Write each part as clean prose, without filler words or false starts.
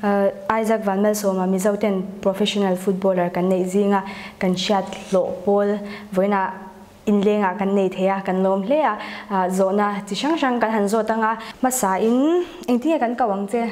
Isaac Van Mel so ma mi zauten professional footballer kan nei zinga kan chat lo pol voina inlenga kan nei thea kan lom hlea zona chi sang sang kan han zo tanga masa in engti kan kawang che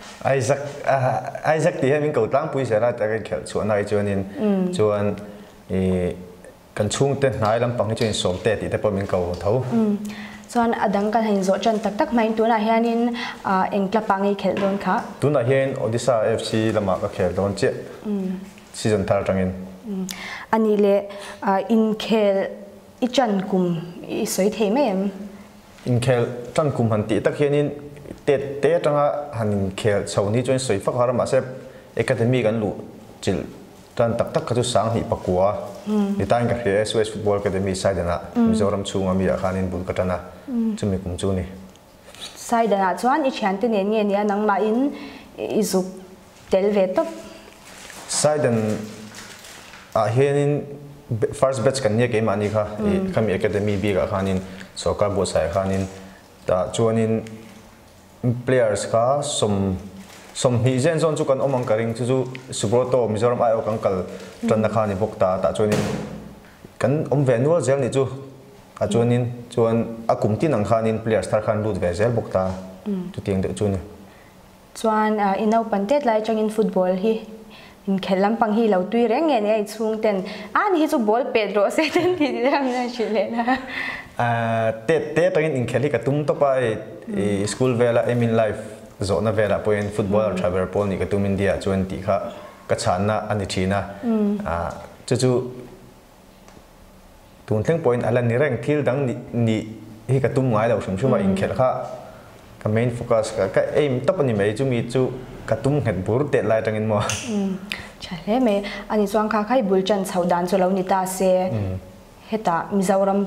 Isaac ti hemin ko tlang pui sera ta kan khel chuan ai chuanin chuan kan chung te hnai lampang hi chuan som te ti te pawh min ko tho chuan adang kan hin zo chan tak tak main tuna hianin engtla pangi khel don kha tuna hian Odisha FC lama ka khel don che season thar tangin ani le in khel I chan kum I soi thei mai in khel chan kum han ti tak hianin te tanga han khel chhoni chuan soi fak har ma se academy kan lu chil tan tak tak ka chu sang hi pakua ni tan ka he SOS Football Academy side na Mizoram chunga mi khanin bul katana chumi kum chu ni side na chuan I chan te ne ni nang ma in izuk tel ve top side hianin first batch kan ne ke mani kha kami academy bi ga khanin soccer bo sai khanin ta chuanin players kha som hi zen zon chu kan omang karing chu subroto Mizoram ai ok ankal tan na khani bokta ta chuanin kan om venual zel ni chu a chuan akum tin ang khanin players thar khan lut ve zel bokta tu tiang de chu ni chuan inau pantet lai changin football hi in khelam pang hi lo tui reng nge nei chung ten an hi chu ball Pedro se ten ti ram na chile na te tangin in kheli ka tum to pai school vela emin life zona vela point football travel pol ni ka tum India 20 kha ka chana ani thina chu tun thleng point alan ni reng thil dang ni hi ka tum ngai lo shum in khel kha ka main focus ka aim top ani mai chu mi chu katum het bur te lai tangin mo chale me ani chuang kha khai bulchan chhaudan chu lo ni ta se heta Mizoram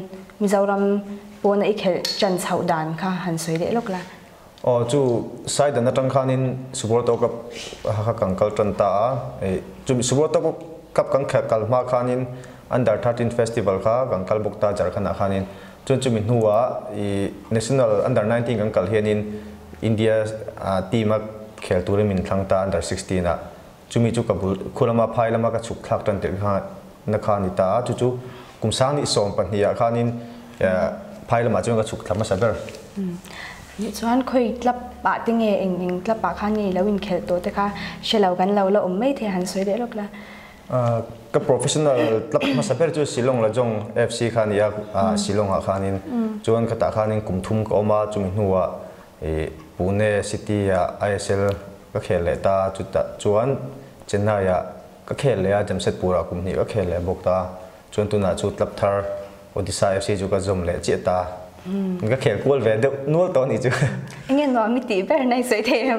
pon ai khel chan chhaudan kha han soi de lokla chu side na tang khanin support to kap ha kankal tan ta chu support to kap kang kal ma khanin under 13 festival kha kankal bukta jarkhana khanin chu min huwa national under 19 kankal hianin India team khel turin min thangta under 16 na chumi chu kabul khulama phailama ka chuk thak tan tir kha na khani ta chu kumsang ni som pan hiya khanin phailama chu ka chuk thama saber ni chuan khoi tlap pa tinge eng tlap pa khani lawin khel to te kha shelau kan lo mai the han soi de lokla ka professional tlap ma saber chu Shillong la jong FC khania Shillong ha khanin chuan ka ta khanin kumthum ko ma chumi nuwa Pune City ISL ka khel le ta chuan Chennai ka khel le Jamshedpur kumni ka khel le bokta chuan tuna chu tlap thar Odisha FC chu ka zom le che ta ka khel kol ve de nual to ni chu nge no mi ti ber nai soi them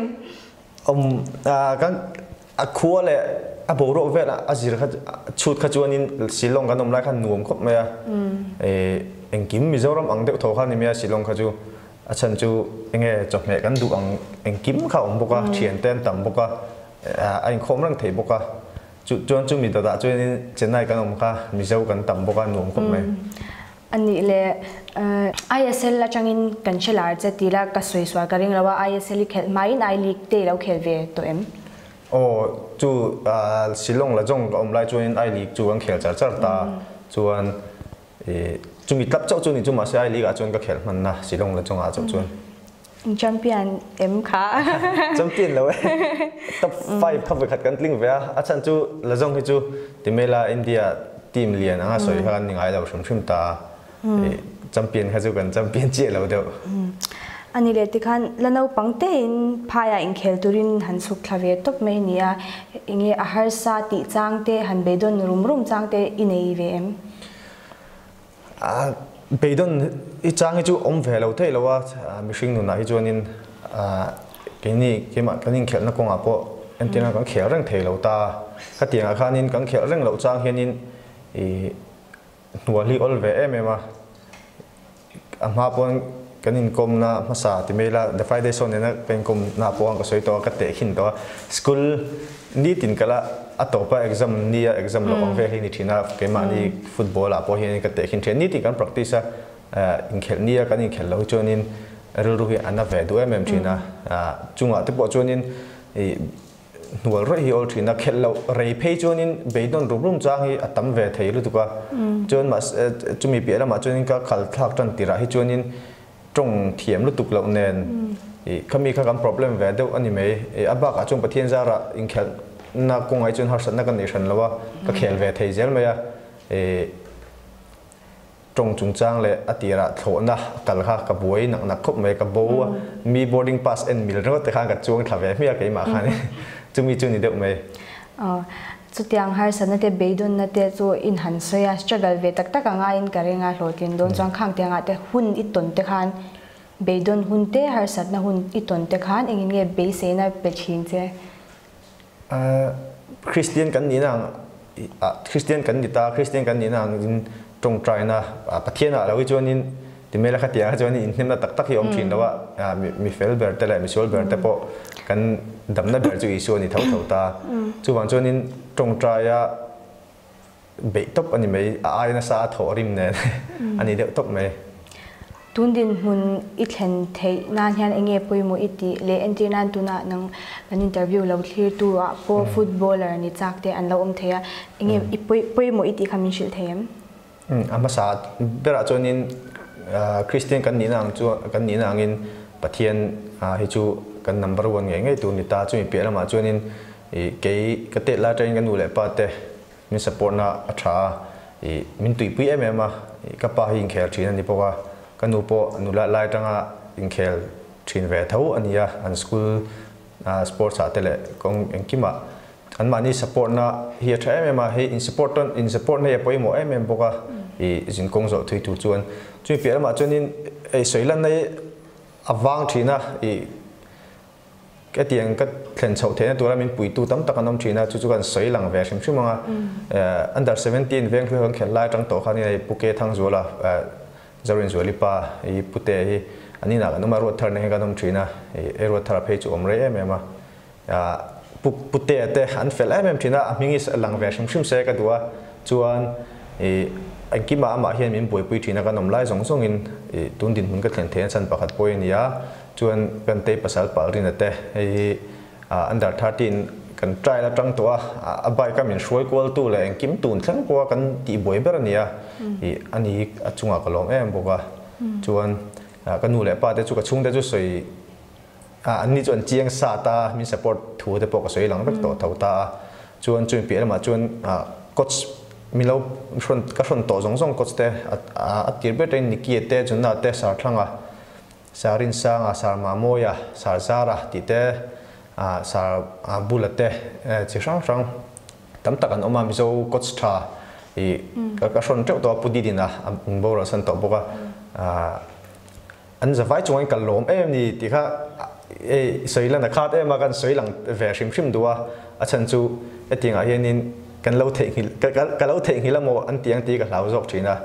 kan a khua le a boro ve la azir kha chut kha chuanin Shillong kan om lai khan nuam khop me engkim Mizoram ang de tho khan ni me Shillong kha chu achan chu enge chok me kan du ang engkim kha om boka thian ten tam boka ain khom rang thei boka chu mi da chuanin Chennai kan om kha Mizo kan tam boka nuam khop me ani le ISL la changin kan chelar che tila ka soi swa ka ring lawa ISL khel mai nai league te lo khel ve to em chu Shillong la jong om lai chuanin I league chu ang khel char ta chuan chu mi tlap chau chu ni chu ma se I league a chuan ka khel man na Shillong la jong a chau chuan champion em kha champion lo top 5 khap khat kan tling ve a chan chu la jong hi chu timela India team lian anga soi han ni ngai lo shum ta champion kha chu kan champion che lo de ani le tikhan lanau pangte in phaya in khel turin han suk thlave top me nia inge ahar sa ti changte han bedon rum changte inei ve em beidon I chang chu om ve lo thei lowa mishing nu na hi chuanin keni kema kanin khel na ko nga po entina kan khel rang thei lo ta ka tianga khanin kan khel rang lo chang hianin nuali ol ve emema ama pon kanin kom na masa timela the Friday son na pen kom na po ang soi to ka te khin to school ni tin kala atopa exam nia exam lo ong ve hi ni thina ke mani football a po hi ni ka te khin the ni ti kan practice in khel nia kan in khel lo chonin ru hi ana ve du thina chunga te po chonin nual ro hi ol thina khel lo rei phei chuanin beidon rum chang hi atam ve thei lu tuka chuan ma chumi piala ma chuanin ka khal thak tan tira hi chuanin trong thiam lu tuk lo nen khami kha kam problem ve deuh ani mai aba ka chung pathian zara in khel na kungai chun har san na kan nation lawa ka khel ve thei zel maya trong chung chang le atira thona kal kha ka buai nak khop mai ka bo mi boarding pass and mil ro te kha ka chung thave mi ka ma khani chumi chuni deuh mai chu tiang har san na te beidon na te chu in han soya struggle ve tak tak anga in karenga hlotin don chang khang tianga te hun i ton te khan beidon hun te har sat na hun i ton te khan engin nge be se na pe chin che Christian kan ni nang Christian kan ni ta Christian kan ni nang trong trai na pathian a lo chuanin ti mela kha tia chuanin in hnemna tak tak hi om thin lawa mi fel ber te la mi sol ber te po kan damna ber chu isu ni thau thau ta chu wang chuanin trong trai a be top ani mai ai na sa thorim ne ani de top mai tundin mun i thlen thei nan hian enge poimo iti le entirnan tuna nang an interview lo thlir tu a po footballer ni chakte an lo om theya enge i poimo iti khamin shil theim ama sa bera chuanin Christian kan ni nang chu kan ni nang in pathian hi chu kan number 1 nge tu ni ta chu mi pe lama chuanin ke ka te la train kan nu le pa te min support na atha min tui pui em ma ka pa hin khel thina ni poka kanu po nula lai tanga in khel thin ve thau ania an school sports atele kong enkima an mani support na hi tha em ma he in support na poi mo em boka jin kong zo thui tu chuan chui pe ma chuanin ei soilan nei awang thina cái tiếng cái thèn chậu thế này tôi là mình bùi tu tắm tắc anh ông chỉ là chú cần sấy lằng về xem xem mà under 17 về khi hướng khen lại trong tổ khai này buke thang rồi là zarin rồi lipa pute anh ấy là nó mà ruột thở này cái ông chỉ là ruột thở phải chú omrei em mà pute thế anh phải lại em chỉ là mình is lằng về xem xem sẽ cái đó chuan anh kia mà hiện mình bùi chỉ là cái nằm lại giống giống in tuân tin mình cái thèn thèn sân bạc hạt bùi này á chuan kan te pasal palrin ate ei under 13 kan try la tang to abai ka min shoi kol tu le kim tun thlang ko kan ti boi ber ania ani achunga kalom em boka chuan kanu le pa te chu ka chung te chu soi ani chuan chiang sa ta min support thu te pok soi lang bek to thau ta chuan chuan pi ma chuan coach milo front ka front to zong zong coach te atir be train ni ki te chun na te sar thlanga sarin sang sar mamoya sar zara tite sar bulate chi sang sang tam tak an oma mi zo coach tha ka son treu to pudi dina bora san to boka an zawai chung kal lom em ni ti kha soilan na khat em kan soilang ve shim shim duwa a chan chu etinga hianin kan lo thei ka lo thei hilamo an tiang ti ka lau jok thina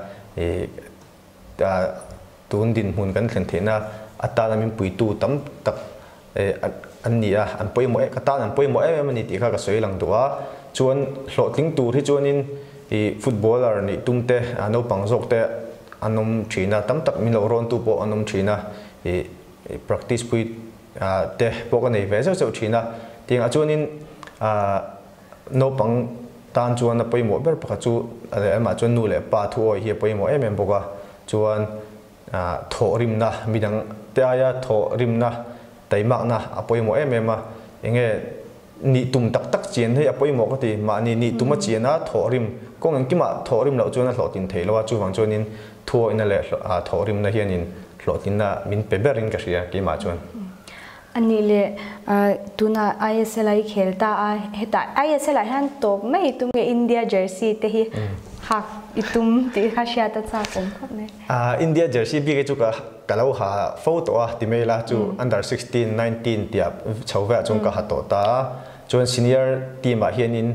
tun din hun kan thlen thena atana min pui tu tam tak an nia an poi mo ka ta an poi mo em ni ti kha ka soi lang duwa chuan hloting tu thi chuanin footballer ni tumte ano pangjok te anom thina tam tak min lo ron tu po anom thina practice pui te poka nei ve zo thina ting a chuanin no pang tan chuan na poi mo ber pakha chu ama chuan nu le pa thu oi hi poi mo em boka chuan thọ rim na midang te aya thọ rim na taimak na apoi mo em ma enge ni tum tak tak chien he apoi mo ka ti ma ni tuma chien a thọ rim kong ang kima thọ rim lo chuan hlotin theilowa chu wang chuanin thuo ina le thọ rim na hianin hlotin na min peberin ka ria ki ma chuan ani le tuna ISL ai khelta a heta ISL a han top mai tum ge India jersey te hi hak itum ti khasya ta cha kom khop ne India jersey bi ge chu ka kalau ha photo a ti mela chu under 16 19 tia chawwa chung ka hato ta chuan senior team a hianin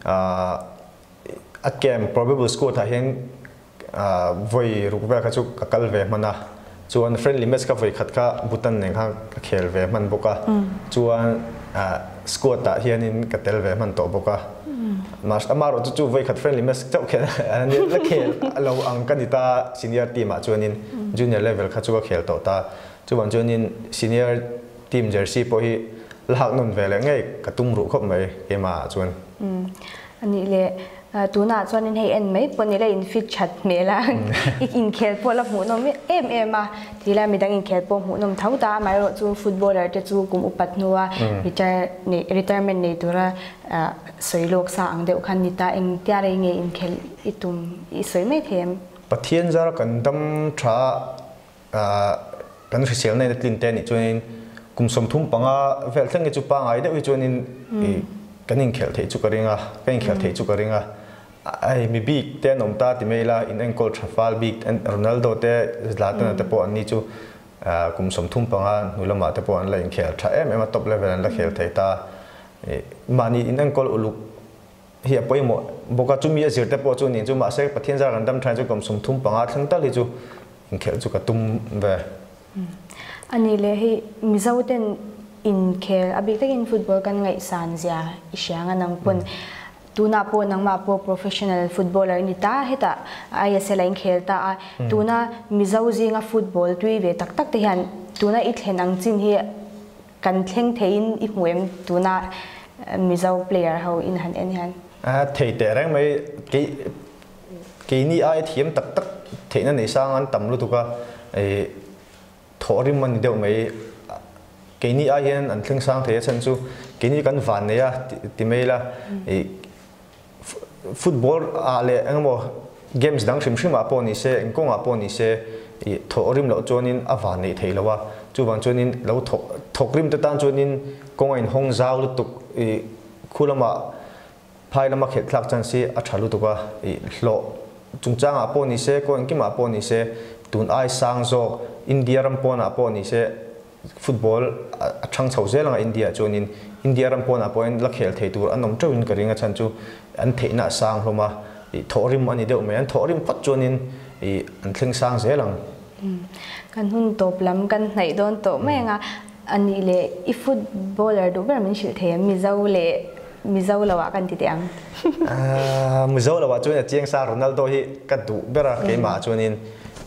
a game probable score tha hian voi rukwa ka chu ka kalve mana chuan friendly match ka voi khat kha butan ne kha khel ve man boka chuan score ta hianin ka tel ve man to boka mas amaro chu voi khat friendly match chau khe ani la khel alo ang kanita senior team a chuanin junior level kha chu ka khel to ta chuan chuanin senior team jersey po hi lạc nôn về lại ngay cả tung rủ khóc mấy cái mà chuan anh ấy lệ tu na cho nên hay em mấy bọn này là in fit chat mẹ là in khéo po là phụ nôm em mà thì là mình đang in khéo po phụ nôm thấu ta mà rồi chú footballer thì chú cũng upat nuwa retirement này tu ra soi lok sang đều khăn nita in tia rồi nghe in khéo itum isoi mấy thêm bắt thiên ra cần tâm trả cần phải xem này là tin tên cho nên cùng sống thung bằng về thằng cái chụp bằng ai đấy cho nên cái nhìn khéo thấy chụp cái ringa cái nhìn khéo thấy chụp cái ringa ai mi big tên ông ta thì mấy là in anh coi Trafal big Ronaldo thế Zlatan thế po anh đi chú cùng sống thung bằng người làm thế po anh là in khéo cha em mà top level là khéo thấy ta mà ni in anh coi uluk hiện bây giờ boka chú mi giờ thế po chú nhìn chú mà sẽ bắt thiên ra gần đâm trai chú cùng sống thung bằng thằng ta thì chú in khéo chú cái tum về anh ấy là hay mi giàu tên in khéo abik thế in football kan ngai san zia isang anang pun tuna po nang ma po professional footballer ni ta heta ISL in khel ta tuna mizo zinga football tui ve tak tak te hian tuna I thlen ang chin hi kan thleng thein I hmuem tuna mizo player ho in han en hian thei te rang mai ke ni ai thiam tak tak theina nei sang an tam lu tuka e thorim man deuh mai ke ni ai hian an thleng sang the chan chu ke ni kan van ne ya ti mai la football ale engmo games dang shim shim apo ni se engkong apo ni se thorim lo chonin awan nei theilowa chuwang chonin lo thokrim ta tan chonin kongain hong zaw lu tuk khulama phailama khet thlak chan si a thalu tuka hlo chungchang apo ni se ko engkim apo ni se tun ai sang zo India rampon apo ni se football athang chhauzelanga India chonin India rampon apo en la khel thei tur anom tawin karinga chan chu an theina sang hloma thorim ani deuh mai an thorim phat chonin an thleng sang zelang kan hun top lam kan hnai don to menga ani le I footballer do ber min shil the mi zau lawa kan ti tiang mi zau lawa chonin chiang sa Ronaldo hi ka du bera ke ma chonin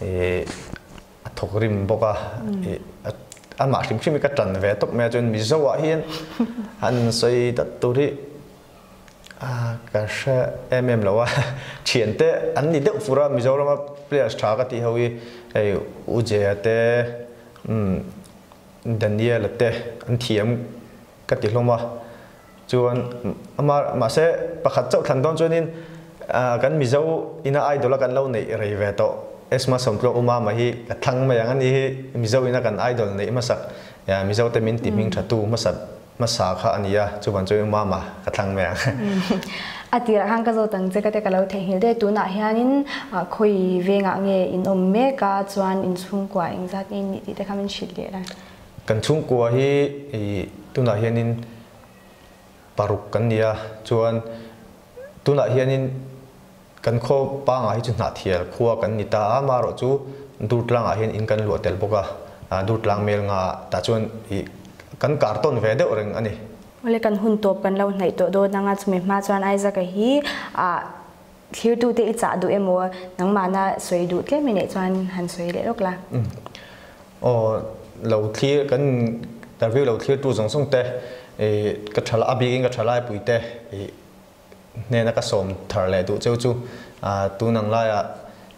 thorim boka an ma hrim hrim ka tan ve tok me chon mi zawa hian an soi dat turi ka sha lawa thiante an ni deuh fura Mizoram players tha ka ti howi ei uje te Daniel te an thiam ka ti hloma chuan ma se pakhat chau thlan don chonin kan Mizo ina idol kan lo nei rei ve to esma somtlo uma ma hi ka thang ma yang ani hi Mizo ina kan idol nei masak ya Mizo te min timing thatu masa kha ania chuban choi uma ma ka thang ma atira hang ka zo tang che ka te ka lo the hil de tu na hianin khoi venga nge in om me ka chuan in chung kwa ing zat in ni te khamin shil le la kan chung kwa hi tu na hianin paruk kan nia chuan tu na hianin kan kho pa nga hi chu na thial khuwa kan ni ta ma ro chu durtlang a hian in kan lo tel boka durtlang mel nga ta chuan kan karton ve de reng ani ole kan hun top kan lo hnai to do nanga chumi ma chuan ai za ka hi thir tu te I cha du emo nang mana soi du tle mi ne chuan han soi le rok la o lo thlir kan interview lo thlir tu zong song te ka thala abigin ka thala pui te ne na ka som thar le du cheu chu tu nang la ya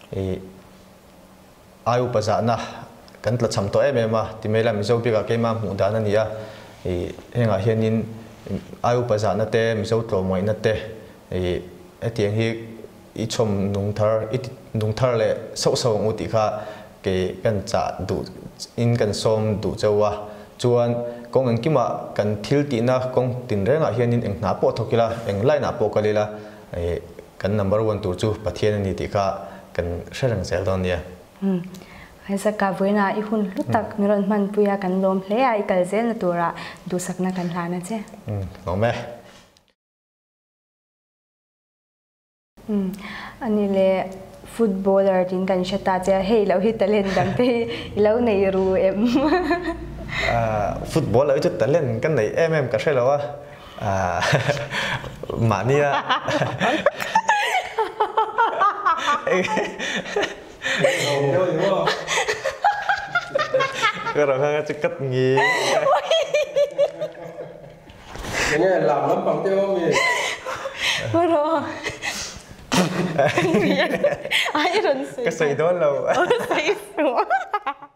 ayu paza na kan tla cham to ma ti mela Mizo bi ka ke ma mu da na nia henga hianin ayu paza na te Mizo tlo moi na te atiang hi I chom nung thar le so ngu ti kha ke kan cha du in kan som du chawa chuan kong ang kima kan thil ti na kong tin renga hianin eng na po thokila eng lai na po kalila kan number 1 tur chu pathian ani ti kha kan sharang sel don nia ai sa ka voina I hun lutak miron man puya kan lom hle ai kal zel na tura du sakna kan hlana che no me ani le footballer tin kan shata che hey lo hi talent dang te lo nei ru em footballer chu talent kan nei em ka shela wa mania cái rồi hơi chắc cắt nghỉ nghe làm lắm bằng tiêu mi Bro. Ai run cái gì đó lâu Say